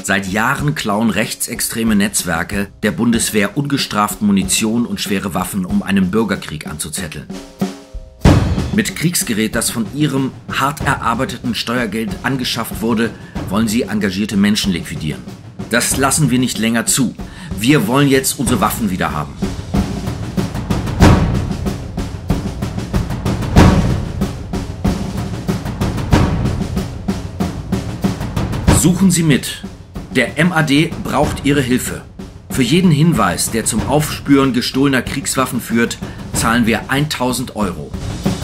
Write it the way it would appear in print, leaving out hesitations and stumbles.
Seit Jahren klauen rechtsextreme Netzwerke der Bundeswehr ungestraft Munition und schwere Waffen, um einen Bürgerkrieg anzuzetteln. Mit Kriegsgerät, das von ihrem hart erarbeiteten Steuergeld angeschafft wurde, wollen sie engagierte Menschen liquidieren. Das lassen wir nicht länger zu. Wir wollen jetzt unsere Waffen wieder haben. Suchen Sie mit. Der MAD braucht Ihre Hilfe. Für jeden Hinweis, der zum Aufspüren gestohlener Kriegswaffen führt, zahlen wir 1.000 €.